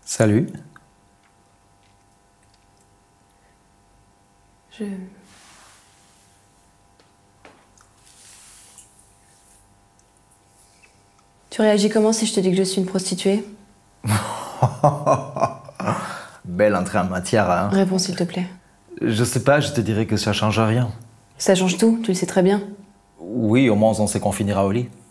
Salut. Tu réagis comment si je te dis que je suis une prostituée? Belle entrée en matière, hein. Réponds s'il te plaît. Je sais pas, je te dirais que ça change rien. Ça change tout, tu le sais très bien. Oui, au moins on sait qu'on finira au lit.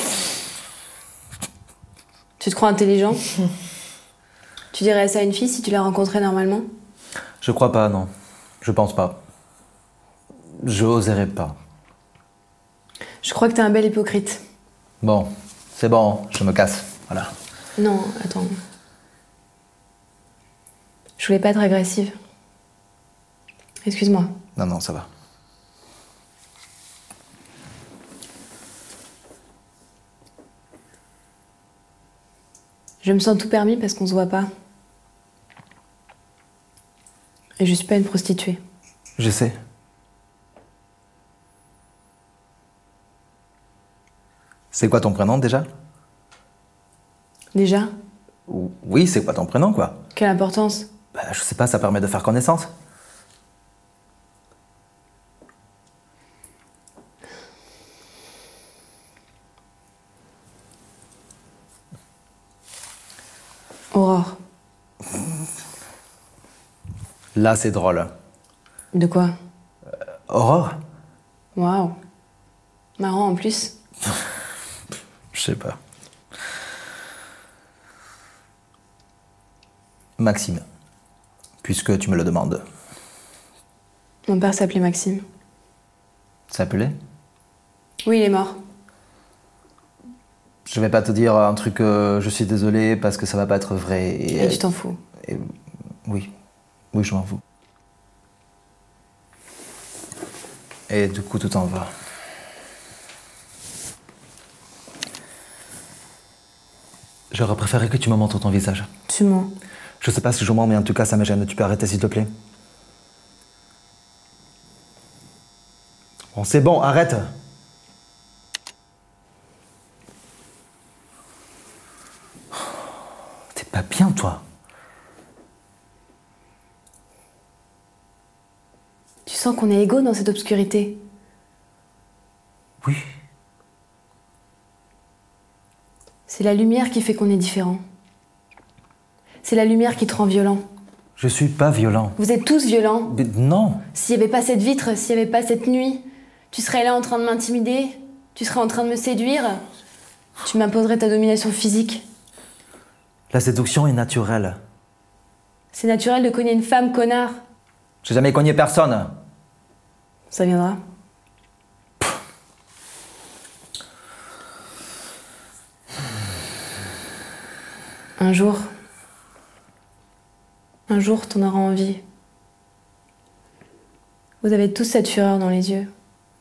Tu te crois intelligent? Tu dirais ça à une fille si tu la rencontrais normalement? Je crois pas, non. Je pense pas. Je oserais pas. Je crois que t'es un bel hypocrite. Bon, c'est bon, je me casse. Voilà. Non, attends. Je voulais pas être agressive. Excuse-moi. Non, non, ça va. Je me sens tout permis parce qu'on se voit pas. Et je suis pas une prostituée. Je sais. C'est quoi ton prénom déjà? Déjà? Oui, c'est quoi ton prénom, quoi? Quelle importance? Bah, je sais pas, ça permet de faire connaissance. Aurore. Là, c'est drôle. De quoi? Aurore? Waouh. Marrant en plus. Je sais pas. Maxime, puisque tu me le demandes. Mon père s'appelait Maxime. S'appelait? Oui, il est mort. Je vais pas te dire un truc, je suis désolé parce que ça va pas être vrai. Et tu t'en fous. Oui, oui, je m'en fous. Et du coup, tout en va. J'aurais préféré que tu me montres ton visage. Tu mens. Je sais pas si je mens, mais en tout cas, ça me gêne. Tu peux arrêter, s'il te plaît? Bon, c'est bon, arrête! T'es pas bien, toi? Tu sens qu'on est égaux dans cette obscurité. Oui. C'est la lumière qui fait qu'on est différents. C'est la lumière qui te rend violent. Je suis pas violent. Vous êtes tous violents. Mais non! S'il n'y avait pas cette vitre, s'il n'y avait pas cette nuit, tu serais là en train de m'intimider, tu serais en train de me séduire, tu m'imposerais ta domination physique. La séduction est naturelle. C'est naturel de cogner une femme, connard. J'ai jamais cogné personne. Ça viendra. Un jour, t'en auras envie. Vous avez tous cette fureur dans les yeux.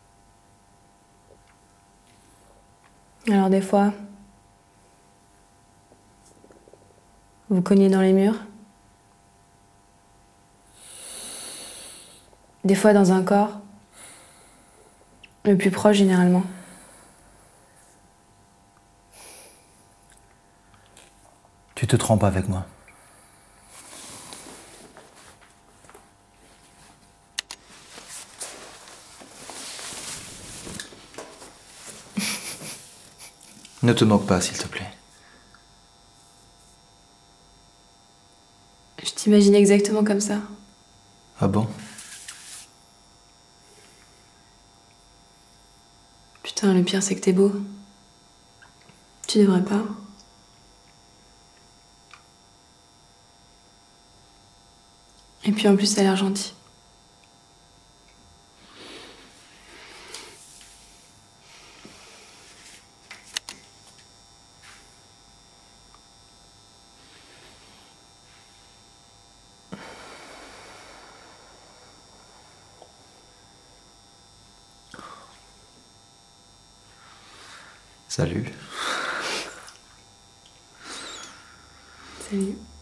Alors des fois, vous cognez dans les murs. Des fois dans un corps. Le plus proche généralement. Tu te trompes avec moi. Ne te moque pas, s'il te plaît. Je t'imagine exactement comme ça. Ah bon? Putain, le pire c'est que t'es beau. Tu devrais pas. Et puis en plus, t'as l'air gentil. Salut. Salut.